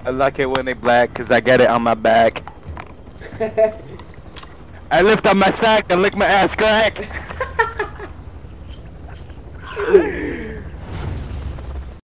I like it when they black because I get it on my back. I lift up my sack and lick my ass crack.